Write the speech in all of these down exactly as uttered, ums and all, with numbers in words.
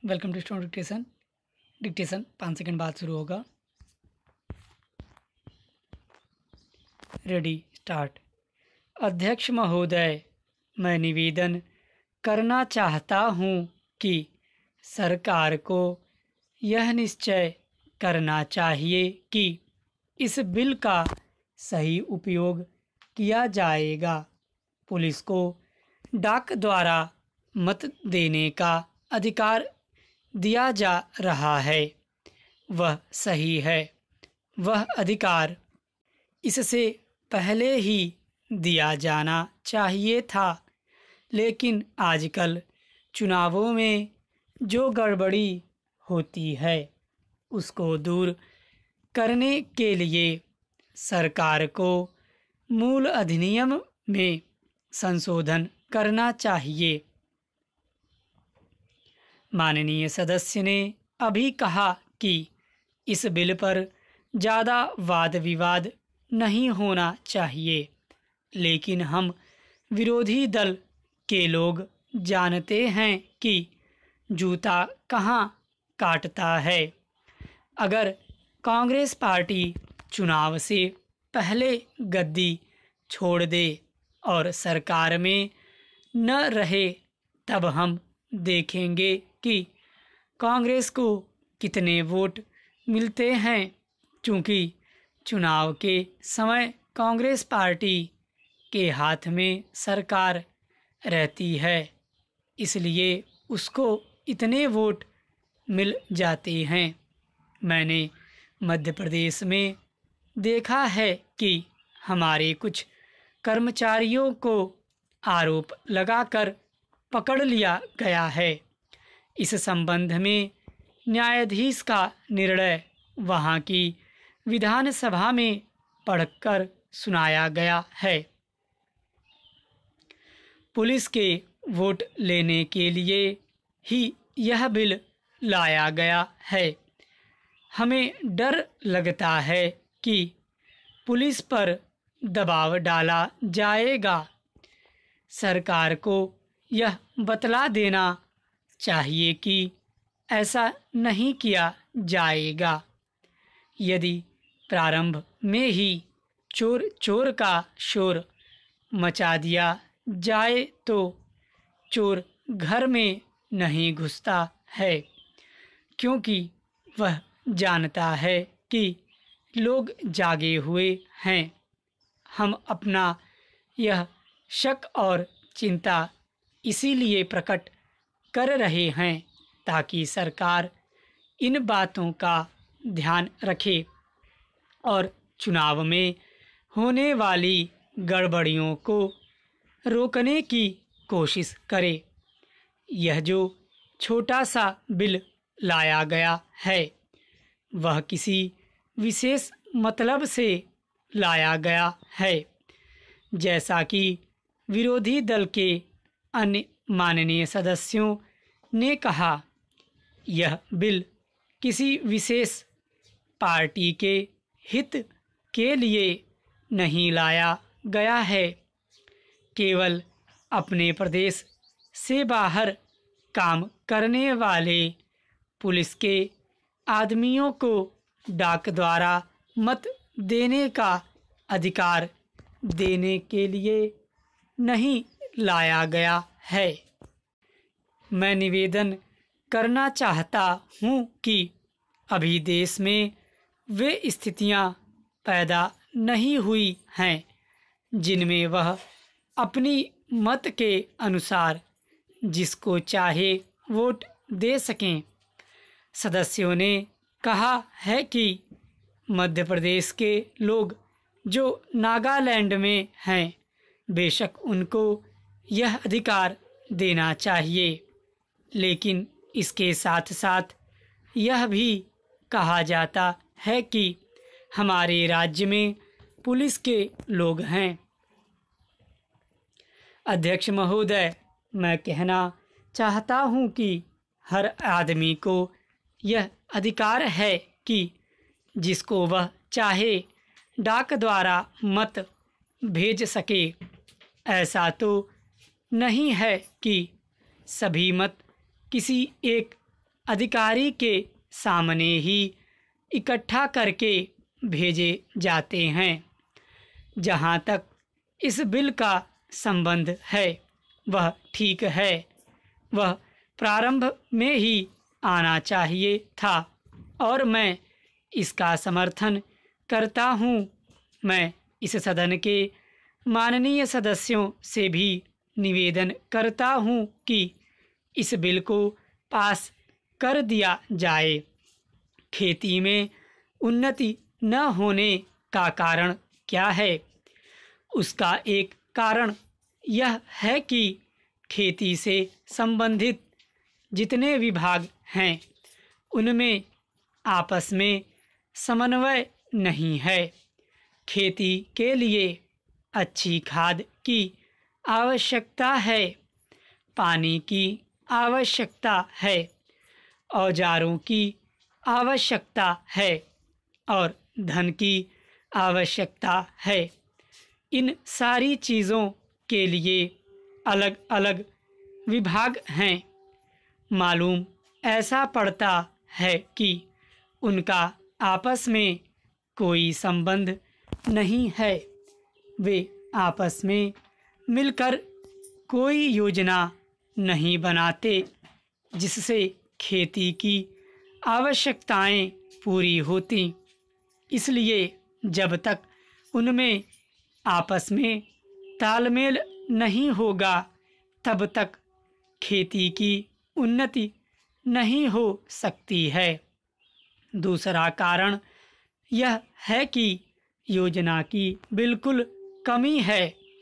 Welcome to steno dictation. Dictation पाँच second बाद शुरू होगा। Ready start. अध्यक्ष महोदय, मैं निवेदन करना चाहता हूँ कि सरकार को यह निश्चय करना चाहिए कि इस बिल का सही उपयोग किया जाएगा। पुलिस को डाक द्वारा मत देने का अधिकार दिया जा रहा है, वह सही है। वह अधिकार इससे पहले ही दिया जाना चाहिए था, लेकिन आजकल चुनावों में जो गड़बड़ी होती है उसको दूर करने के लिए सरकार को मूल अधिनियम में संशोधन करना चाहिए। माननीय सदस्य ने अभी कहा कि इस बिल पर ज़्यादा वाद विवाद नहीं होना चाहिए, लेकिन हम विरोधी दल के लोग जानते हैं कि जूता कहाँ काटता है। अगर कांग्रेस पार्टी चुनाव से पहले गद्दी छोड़ दे और सरकार में न रहे, तब हम देखेंगे कि कांग्रेस को कितने वोट मिलते हैं। चूँकि चुनाव के समय कांग्रेस पार्टी के हाथ में सरकार रहती है, इसलिए उसको इतने वोट मिल जाते हैं। मैंने मध्य प्रदेश में देखा है कि हमारे कुछ कर्मचारियों को आरोप लगाकर पकड़ लिया गया है। इस संबंध में न्यायाधीश का निर्णय वहां की विधानसभा में पढ़कर सुनाया गया है। पुलिस के वोट लेने के लिए ही यह बिल लाया गया है। हमें डर लगता है कि पुलिस पर दबाव डाला जाएगा। सरकार को यह बतला देना चाहिए कि ऐसा नहीं किया जाएगा। यदि प्रारंभ में ही चोर चोर का शोर मचा दिया जाए तो चोर घर में नहीं घुसता है, क्योंकि वह जानता है कि लोग जागे हुए हैं। हम अपना यह शक और चिंता इसीलिए प्रकट कर रहे हैं ताकि सरकार इन बातों का ध्यान रखे और चुनाव में होने वाली गड़बड़ियों को रोकने की कोशिश करे। यह जो छोटा सा बिल लाया गया है, वह किसी विशेष मतलब से लाया गया है। जैसा कि विरोधी दल के अन्य माननीय सदस्यों ने कहा, यह बिल किसी विशेष पार्टी के हित के लिए नहीं लाया गया है। केवल अपने प्रदेश से बाहर काम करने वाले पुलिस के आदमियों को डाक द्वारा मत देने का अधिकार देने के लिए नहीं लाया गया है। मैं निवेदन करना चाहता हूँ कि अभी देश में वे स्थितियाँ पैदा नहीं हुई हैं जिनमें वह अपनी मत के अनुसार जिसको चाहे वोट दे सकें। सदस्यों ने कहा है कि मध्य प्रदेश के लोग जो नागालैंड में हैं, बेशक उनको यह अधिकार देना चाहिए, लेकिन इसके साथ साथ यह भी कहा जाता है कि हमारे राज्य में पुलिस के लोग हैं। अध्यक्ष महोदय, मैं कहना चाहता हूँ कि हर आदमी को यह अधिकार है कि जिसको वह चाहे डाक द्वारा मत भेज सके। ऐसा तो नहीं है कि सभी मत किसी एक अधिकारी के सामने ही इकट्ठा करके भेजे जाते हैं। जहाँ तक इस बिल का संबंध है वह ठीक है, वह प्रारंभ में ही आना चाहिए था और मैं इसका समर्थन करता हूँ। मैं इस सदन के माननीय सदस्यों से भी निवेदन करता हूँ कि इस बिल को पास कर दिया जाए। खेती में उन्नति न होने का कारण क्या है? उसका एक कारण यह है कि खेती से संबंधित जितने विभाग हैं उनमें आपस में समन्वय नहीं है। खेती के लिए अच्छी खाद की आवश्यकता है, पानी की आवश्यकता है, औजारों की आवश्यकता है और धन की आवश्यकता है। इन सारी चीज़ों के लिए अलग अलग विभाग हैं। मालूम ऐसा पड़ता है कि उनका आपस में कोई संबंध नहीं है। वे आपस में मिलकर कोई योजना नहीं बनाते जिससे खेती की आवश्यकताएं पूरी होती। इसलिए जब तक उनमें आपस में तालमेल नहीं होगा तब तक खेती की उन्नति नहीं हो सकती है। दूसरा कारण यह है कि योजना की बिल्कुल कमी है।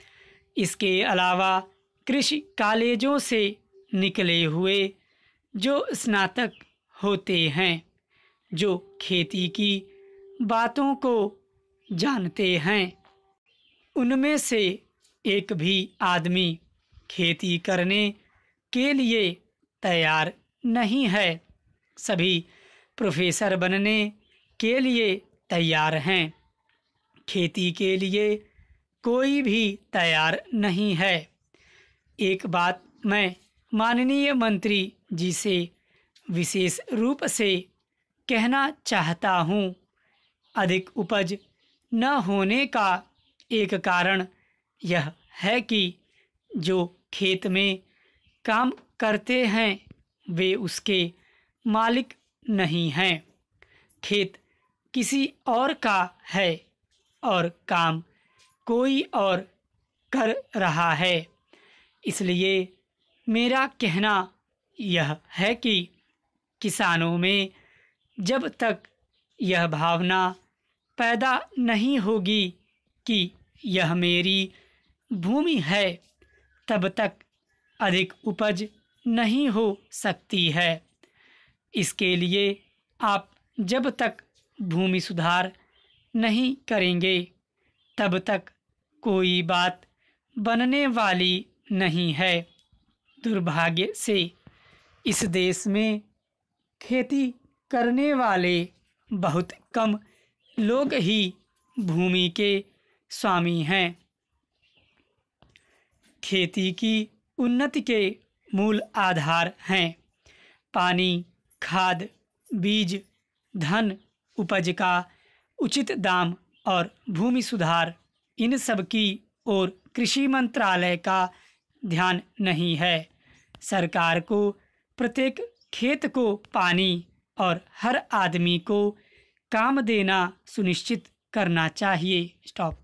इसके अलावा कृषि कॉलेजों से निकले हुए जो स्नातक होते हैं, जो खेती की बातों को जानते हैं, उनमें से एक भी आदमी खेती करने के लिए तैयार नहीं है। सभी प्रोफेसर बनने के लिए तैयार हैं, खेती के लिए कोई भी तैयार नहीं है। एक बात मैं माननीय मंत्री जी से विशेष रूप से कहना चाहता हूँ। अधिक उपज न होने का एक कारण यह है कि जो खेत में काम करते हैं वे उसके मालिक नहीं हैं। खेत किसी और का है और काम कोई और कर रहा है। इसलिए मेरा कहना यह है कि किसानों में जब तक यह भावना पैदा नहीं होगी कि यह मेरी भूमि है तब तक अधिक उपज नहीं हो सकती है। इसके लिए आप जब तक भूमि सुधार नहीं करेंगे तब तक कोई बात बनने वाली नहीं है। दुर्भाग्य से इस देश में खेती करने वाले बहुत कम लोग ही भूमि के स्वामी हैं। खेती की उन्नति के मूल आधार हैं पानी, खाद, बीज, धन, उपज का उचित दाम और भूमि सुधार। इन सब की ओर कृषि मंत्रालय का ध्यान नहीं है। सरकार को प्रत्येक खेत को पानी और हर आदमी को काम देना सुनिश्चित करना चाहिए। स्टॉप।